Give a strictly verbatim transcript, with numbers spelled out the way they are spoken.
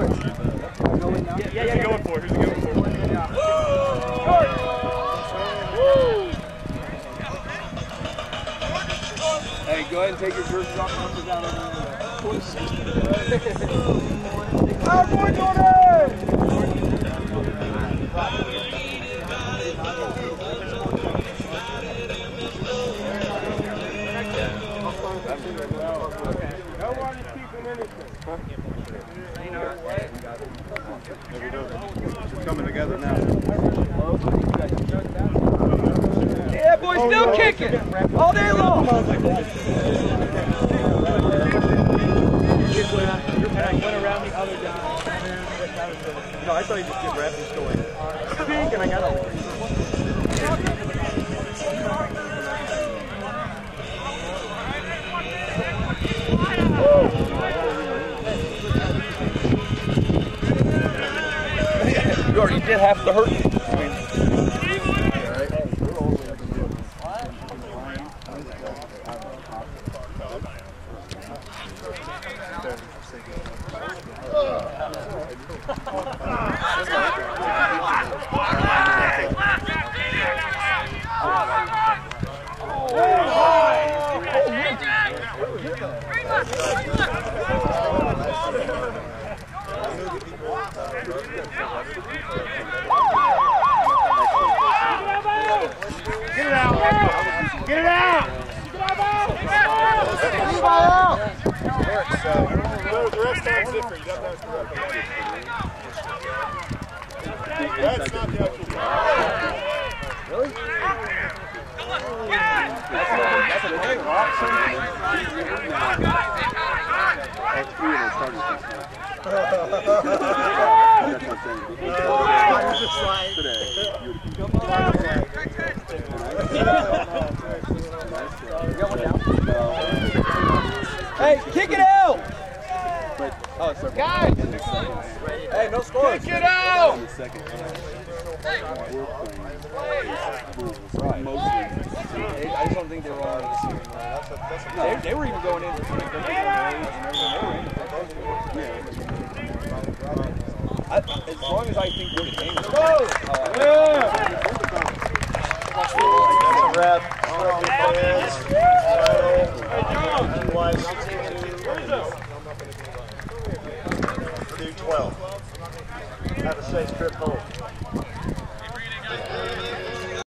Yeah, yeah, yeah. Going for it. Who's he going for? Hey, go ahead and take your jerseys off and put down over there. Our boy Jordan! No one is keeping anything. We're coming together now. Yeah, boy, still oh, kicking all day long. Went around the other guy. No, I thought he just did rap and go in. Speak, and I got over. You already did half the hurt. I mean, Get it out! Get it out! The rest time's different. You don't have to rep. That's not the actual time. Really? That's a big rock. that's three of those starters this time. That's what I'm saying. Today, you Hey, kick it out! But, oh, sorry. Guys! Hey, no score. Kick it out! In the second half, I just don't think they were on this year. They, they were even going in for three grades and everything. I, as long as I think we're the game. Go! Yeah! That's a wrap. twelve. Have a safe trip home.